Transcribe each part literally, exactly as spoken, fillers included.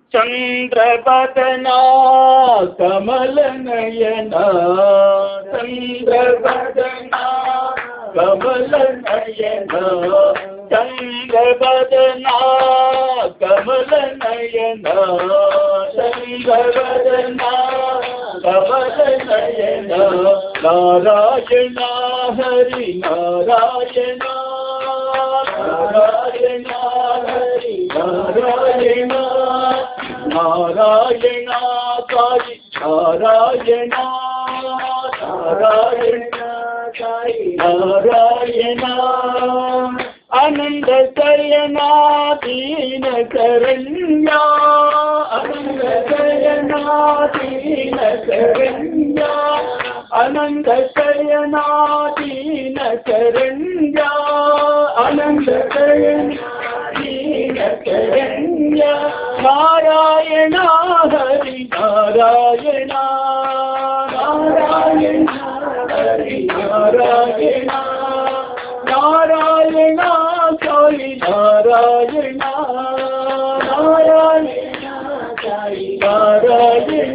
चंद्रवदना कमलनयना चंद्रवदना कमलनयना चंद्रवदना कमलनयना चंद्रवदना कमलनयना Narayan Hari Narayan Narayan Hari Narayan Narayan Sai Narayan Narayan Sai Narayan Anand शयना Deen Sharanya Anand शयना Deen Sharanya Anand शयना Deen Sharanya Anand शयना Deen Sharanya Narayan Hari Narayan Narayan Hari Narayan Narayan Sai Narayan Narayan Sai Narayan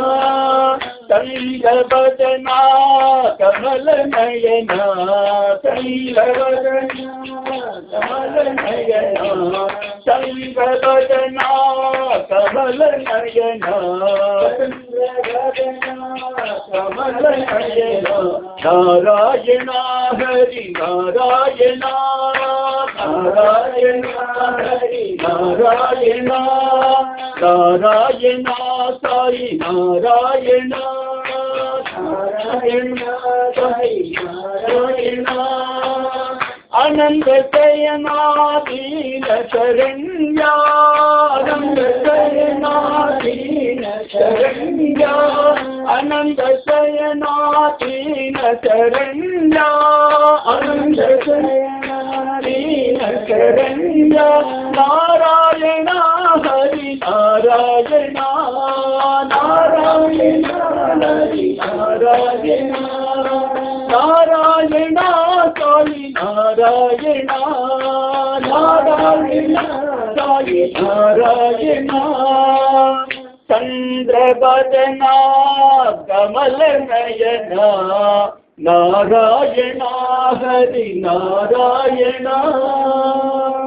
शैलवदना कमलनयना शैलवदना कमलनयना शैलवदना कमलनयना कमलनयना Narayan Hari Narayan Narayan Hari Narayan Narayan Sai Narayan Narayan Sai Narayan Anand शयना Deen Sharanya Anand शयना Deen Sharanya Anand शयना Deen Sharanya Anand शयना Deen Sharanya Narayan Hari Narayan Narayan Hari Narayan Narayan Sai Narayan Narayan Sai Narayan चंद्रवदना कमलनयना Narayan Hari Narayan.